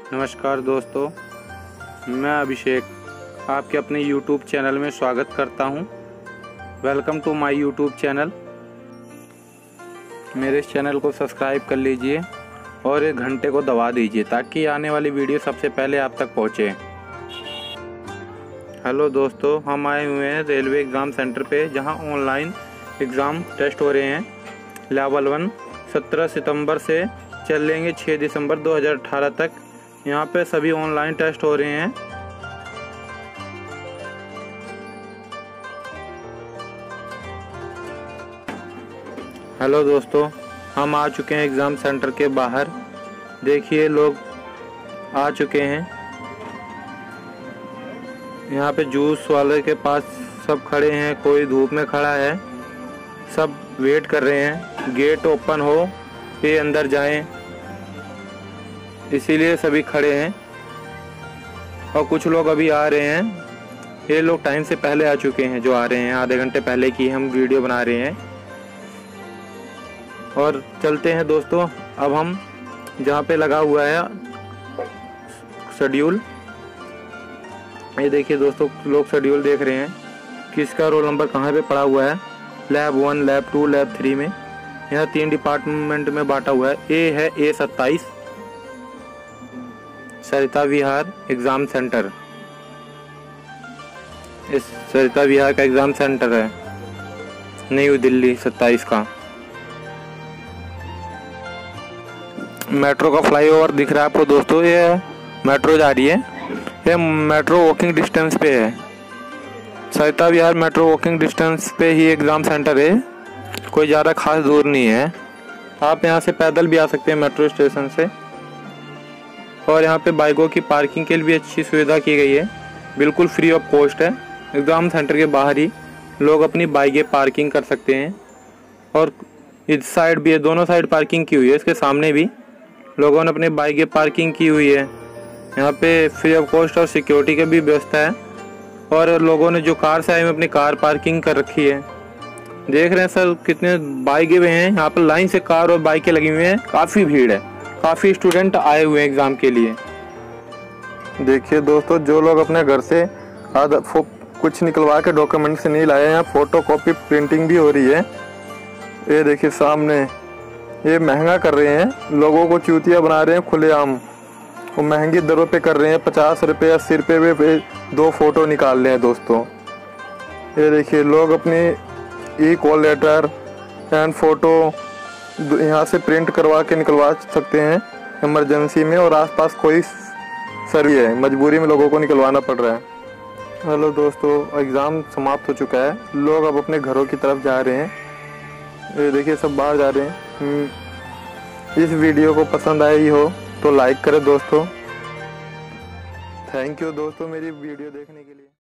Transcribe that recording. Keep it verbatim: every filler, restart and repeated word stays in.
नमस्कार दोस्तों, मैं अभिषेक आपके अपने YouTube चैनल में स्वागत करता हूं। Welcome to my YouTube channel. मेरे इस चैनल को सब्सक्राइब कर लीजिए और एक घंटे को दबा दीजिए ताकि आने वाली वीडियो सबसे पहले आप तक पहुंचे। हेलो दोस्तों, हम आए हुए हैं रेलवे एग्ज़ाम सेंटर पे, जहां ऑनलाइन एग्ज़ाम टेस्ट हो रहे हैं। लेवल वन सत्रह सितंबर से चलेंगे छः दिसंबर दो हज़ार अठारह तक। यहाँ पे सभी ऑनलाइन टेस्ट हो रहे हैं। हेलो दोस्तों, हम आ चुके हैं एग्ज़ाम सेंटर के बाहर। देखिए लोग आ चुके हैं। यहाँ पे जूस वाले के पास सब खड़े हैं, कोई धूप में खड़ा है, सब वेट कर रहे हैं गेट ओपन हो फिर अंदर जाएं, इसीलिए सभी खड़े हैं। और कुछ लोग अभी आ रहे हैं। ये लोग टाइम से पहले आ चुके हैं, जो आ रहे हैं आधे घंटे पहले की हम वीडियो बना रहे हैं। और चलते हैं दोस्तों, अब हम जहाँ पे लगा हुआ है शेड्यूल, ये देखिए दोस्तों, लोग शेड्यूल देख रहे हैं किसका रोल नंबर कहाँ पे पड़ा हुआ है। Lab one, lab two, lab three में यहाँ तीन डिपार्टमेंट में बांटा हुआ है। ए है ए सत्ताईस, सरिता विहार एग्ज़ाम सेंटर। इस सरिता विहार का एग्ज़ाम सेंटर है न्यू दिल्ली सत्ताईस का। मेट्रो का फ्लाईओवर दिख रहा है आपको दोस्तों, ये मेट्रो जा रही है। ये मेट्रो वॉकिंग डिस्टेंस पे है। Sarita Vihar metro walking distance पे ही एग्ज़ाम सेंटर है, कोई ज़्यादा खास दूर नहीं है। आप यहाँ से पैदल भी आ सकते हैं मेट्रो स्टेशन से। और यहाँ पे बाइकों की पार्किंग के लिए भी अच्छी सुविधा की गई है, बिल्कुल फ्री ऑफ कॉस्ट है। एग्ज़ाम सेंटर के बाहर ही लोग अपनी बाइकें पार्किंग कर सकते हैं। और इस साइड भी है, दोनों साइड पार्किंग की हुई है। इसके सामने भी लोगों ने अपनी बाइकें पार्किंग की हुई है। यहाँ पे फ्री ऑफ कॉस्ट और सिक्योरिटी की भी व्यवस्था है। और लोगों ने जो कार से आए हुए अपनी कार पार्किंग कर रखी है। देख रहे हैं सर कितने बाइकें हुए हैं, यहाँ पर लाइन से कार और बाइकें लगी हुई हैं। काफ़ी भीड़ है, काफ़ी स्टूडेंट आए हुए हैं एग्ज़ाम के लिए। देखिए दोस्तों, जो लोग अपने घर से आधा कुछ निकलवा के डॉक्यूमेंट से नहीं लाए हैं, फ़ोटो कॉपी प्रिंटिंग भी हो रही है। ये देखिए सामने, ये महंगा कर रहे हैं, लोगों को चूतिया बना रहे हैं खुलेआम। वो महंगी दरों पे कर रहे हैं, पचास रुपये अस्सी रुपये पे दो फ़ोटो निकाल रहे हैं दोस्तों। ये देखिए लोग अपनी e call letter and photo यहाँ से प्रिंट करवा के निकलवा सकते हैं इमरजेंसी में। और आसपास कोई सर्वे है, मजबूरी में लोगों को निकलवाना पड़ रहा है। हेलो दोस्तों, एग्ज़ाम समाप्त हो चुका है, लोग अब अपने घरों की तरफ जा रहे हैं। ये देखिए सब बाहर जा रहे हैं। इस वीडियो को पसंद आई हो तो लाइक करें दोस्तों। थैंक यू दोस्तों मेरी वीडियो देखने के लिए।